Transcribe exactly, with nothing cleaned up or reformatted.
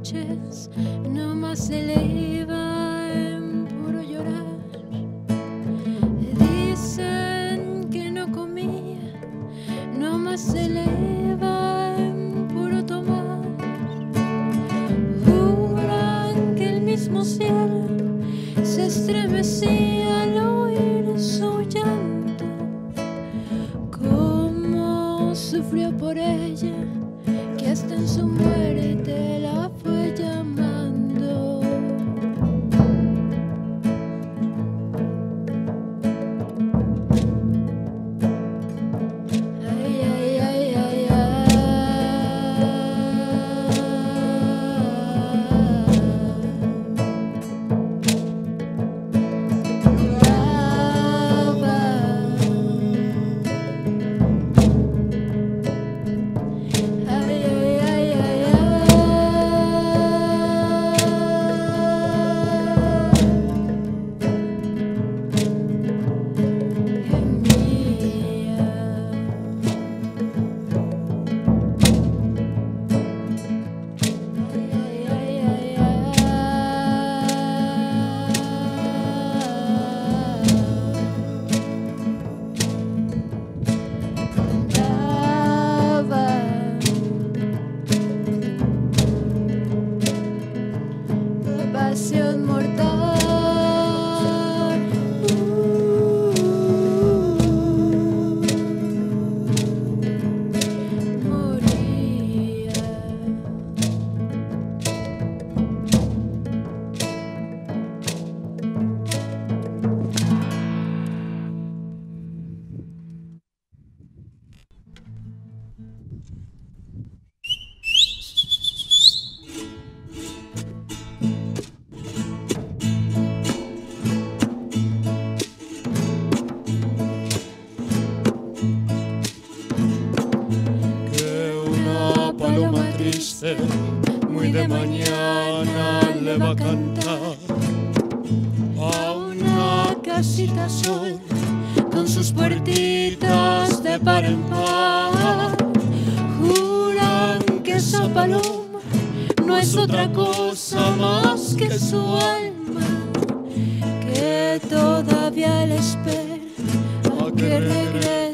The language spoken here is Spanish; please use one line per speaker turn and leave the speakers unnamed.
noches nomás se le iba en puro llorar. Dicen que no comía, nomás se le iba en puro tomar. Juran que el mismo cielo se estremecía al oír su llanto. Cómo sufrió por ella, que hasta en su muerte la fue llamando. Ay, ay, ay, ay, pasión mortal. Uh, moría.
Paloma triste, muy de mañana le va a cantar a una casita azul con sus puertitas de par en par.
Juran que esa paloma no es otra cosa más que su alma, que todavía le espera a que regrese.